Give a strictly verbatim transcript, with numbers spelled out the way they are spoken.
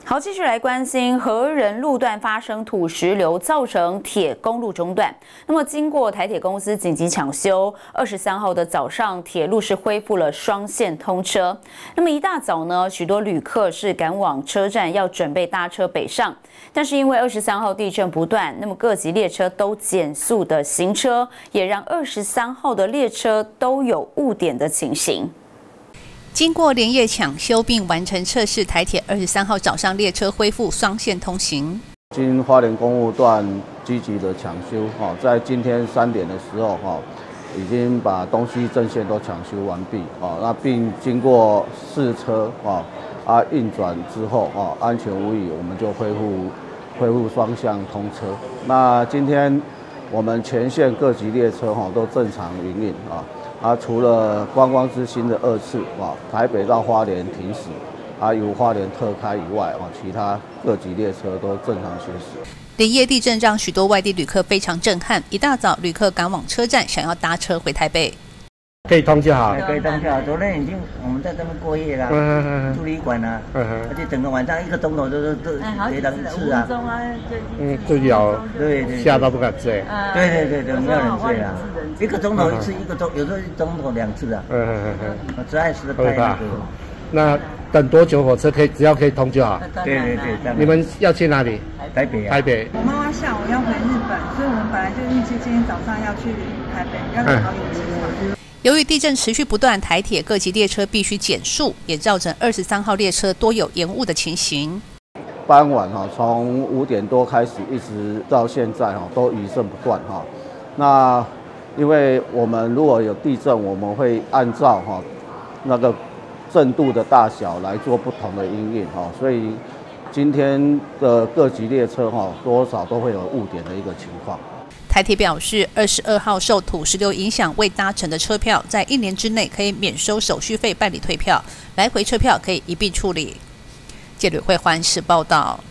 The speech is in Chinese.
好，继续来关心和仁路段发生土石流，造成铁公路中断。那么，经过台铁公司紧急抢修，二十三号的早上，铁路是恢复了双线通车。那么一大早呢，许多旅客是赶往车站，要准备搭车北上。但是因为二十三号地震不断，那么各级列车都减速的行车，也让二十三号的列车都有误点的情形。 经过连夜抢修并完成测试，台铁二十三号早上列车恢复双线通行。 经花莲公路段积极的抢修，哈，在今天三点的时候，哈，已经把东西正线都抢修完毕，啊，那并经过试车，啊，啊运转之后，啊，安全无虞，我们就恢复恢复双向通车。那今天我们全线各级列车，哈，都正常营运，啊。 啊，除了观光之星的二次啊，台北到花莲停驶，啊由花莲特开以外啊，其他各级列车都正常行驶。 连夜地震让许多外地旅客非常震撼，一大早旅客赶往车站，想要搭车回台北。 可以通就好， 可以通就好。昨天已经我们在这边过夜啦，嗯、住旅馆啊，嗯、而且整个晚上一个钟头都都都回档一次啊。 嗯，就有， 对对， 吓到不敢睡。 对对对对，没有人睡啊，一个钟头一次，一个钟有时候一钟头两次啊。嗯嗯嗯嗯，实在是太那个。 那等多久火车可以只要可以通就好？ 对对对， 你们要去哪里？ 台北啊。 台北。 我妈妈下午要回日本，所以我们本来就预计今天早上要去台北，要到桃园机场。 由于地震持续不断，台铁各级列车必须减速，也造成二十三号列车多有延误的情形。 傍晚哈，从五点多开始一直到现在哈，都余震不断哈。那因为我们如果有地震，我们会按照哈那个震度的大小来做不同的因应哈，所以今天的各级列车哈，多少都会有误点的一个情况。 台铁表示，二十二号受土石流影响未搭乘的车票，在一年之内可以免收手续费办理退票，来回车票可以一并处理。记者会环视报道。